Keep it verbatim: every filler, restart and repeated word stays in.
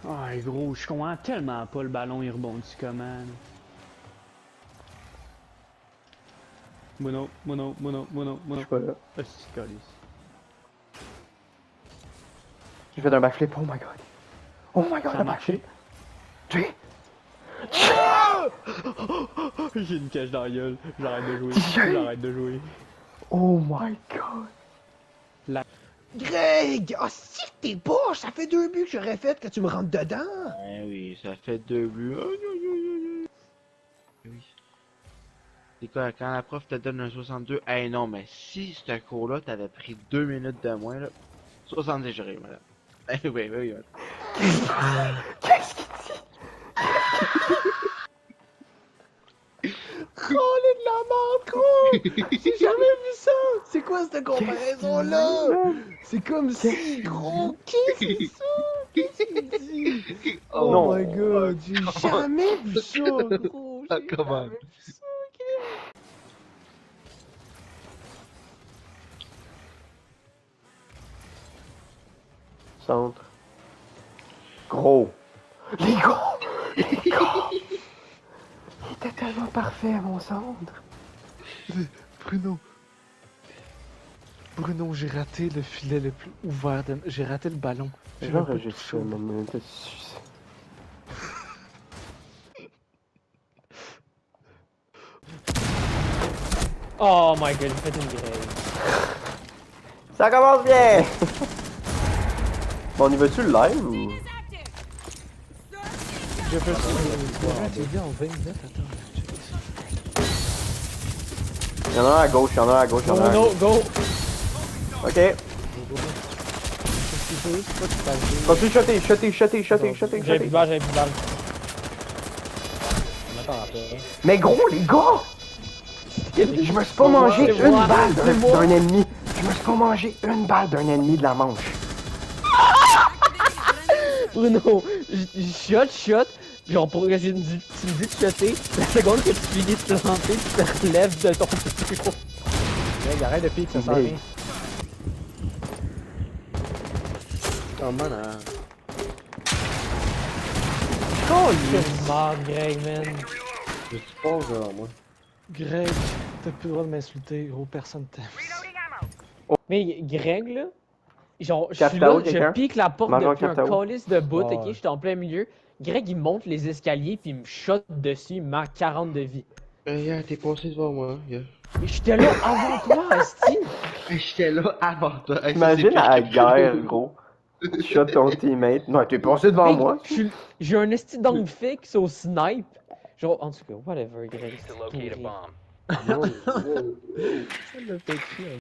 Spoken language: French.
Ah, gros, je comprends tellement pas le ballon, il rebondit comment. Là. Mono, mono, mono, mono, Je mono. suis pas là. Ah, c'est calice. J'ai fait un backflip, oh my god. Oh my god, Ça a le marché? backflip. J'ai... J'ai une cache dans la gueule. J'arrête de jouer. J'ai- J'arrête de jouer. Oh my god. La... Greg! Ah, si t'es poche! Ça fait deux buts que j'aurais fait que tu me rentres dedans! Eh oui, ça fait deux buts. Aïe, aïe, aïe, aïe. Oui. C'est quoi, quand la prof te donne un soixante-deux, eh hey, non, mais si ce cours-là t'avais pris deux minutes de moins, là, soixante-dix j'aurais, madame. Eh oui, oui, oui. Qu'est-ce qu'il dit? Oh, les de la merde, gros! J'ai jamais vu ça! C'est quoi cette comparaison-là? C'est comme si, gros, qu'est-ce que c'est ça? Qu'est-ce qu'il dit? Oh Non. my god, j'ai jamais vu ça, gros! Ah, J'ai come on. jamais vu ça, Greg! Centre. Gros. Les gars! Les gars! Il était tellement parfait à mon centre. Bruno. Bruno, j'ai raté le filet le plus ouvert. De... J'ai raté le ballon. J'ai même pas J'enregistre touché. ça, man. T'es sucé. Oh my god, j'ai fait une grève. Ça commence bien! Bon, on y va-tu le live ou? Je peux ça. T'es bien en vingt minutes, attends. check ça. Y'en a un à gauche, y'en a un à gauche, y'en Go, a un à no, gauche. go! Ok. Qu'est-ce qu'il faut? C'est quoi que tu passes? Continue de shotter, shotter, shotter, shotter, shotter, J'avais plus shotter. de balle, j'avais plus de balle. On attend après. Mais gros, les gars! Je me suis pas mangé c'est une moi, balle c'est d'un moi. d'un ennemi. Je me suis pas mangé une balle d'un ennemi de la manche. Bruno, je shot, shot, genre pour que tu me dis, tu me dis de shotter, la seconde que tu finis de te planter, tu te relèves de ton bureau. Greg, arrête de pique, ça sert à rien. Oh, man, hein. Oh, il est mort, Greg, man. Je suis pas genre, moi. Greg, t'as plus le droit de m'insulter, gros, personne t'aime. Mais Greg, là, genre, je Quatre suis K O, là, je quelqu'un? pique la porte Major depuis un quatre K O. calice de bout, Ah ok, ouais. j'étais en plein milieu. Greg, il monte les escaliers, puis il me shot dessus, il me marque quarante de vie. Euh, yeah, t'es passé devant moi, yeah. Et j'étais là avant toi, Asti. Hey, j'étais là avant toi. Hey, ça, Imagine c'est à la pire que- guerre, gros. Tu shot ton teammate. Non, t'es passé devant Mec, moi. je suis- J'ai un esti d'angle fixe au snipe. Genre, en tout cas, whatever, Greg. c'est pourri. Wow, wow. Ça l'a fait chier.